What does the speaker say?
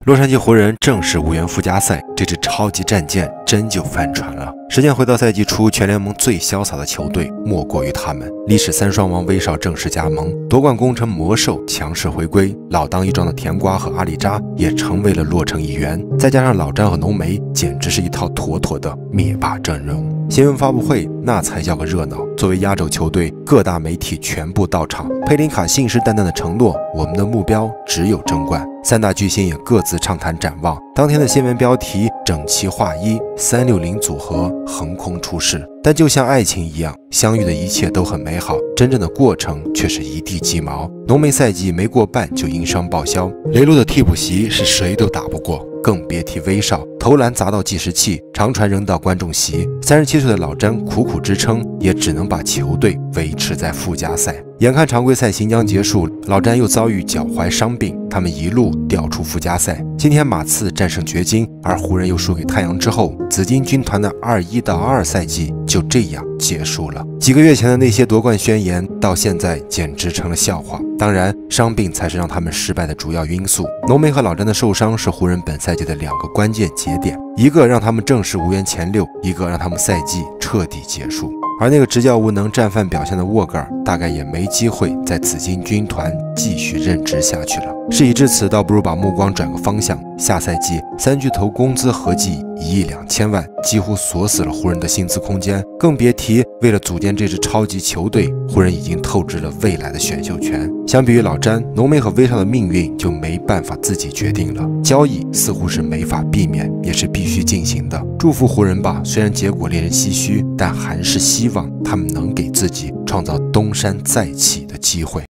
洛杉矶湖人正式无缘附加赛，这支超级战舰真就翻船了。时间回到赛季初，全联盟最潇洒的球队莫过于他们。历史3双王威少正式加盟，夺冠功臣魔兽强势回归，老当益壮的甜瓜和阿里扎也成为了洛城一员，再加上老詹和浓眉，简直是一套妥妥的灭霸阵容。新闻发布会那才叫个热闹，作为压轴球队，各大媒体全部到场。佩林卡信誓旦旦的承诺，我们的目标只有争冠。3大巨星也各自畅谈展望。当天的新闻标题整齐划一，360组合横空出世。但就像爱情一样，相遇的一切都很美好，真正的过程却是一地鸡毛。浓眉赛季没过半就因伤报销，雷洛的替补席是谁都打不过，更别提威少。投篮砸到计时器，长传扔到观众席。37岁的老詹苦苦支撑，也只能把球队维持在附加赛。眼看常规赛行将结束，老詹又遭遇脚踝伤病，他们一路掉出附加赛。今天马刺战胜掘金，而湖人又输给太阳之后，紫金军团的21到22赛季就这样结束了。几个月前的那些夺冠宣言，到现在简直成了笑话。当然，伤病才是让他们失败的主要因素。浓眉和老詹的受伤是湖人本赛季的2个关键节点，一个让他们正式无缘前6，一个让他们赛季彻底结束。而那个执教无能、战犯表现的沃格尔，大概也没机会在紫金军团继续任职下去了。事已至此，倒不如把目光转个方向。下赛季3巨头工资合计1亿2千万，几乎锁死了湖人的薪资空间。更别提为了组建这支超级球队，湖人已经透支了未来的选秀权。相比于老詹，浓眉和威少的命运就没办法自己决定了。交易似乎是没法避免，也是必须进行的。祝福湖人吧，虽然结果令人唏嘘，但还是希望他们能给自己创造东山再起的机会。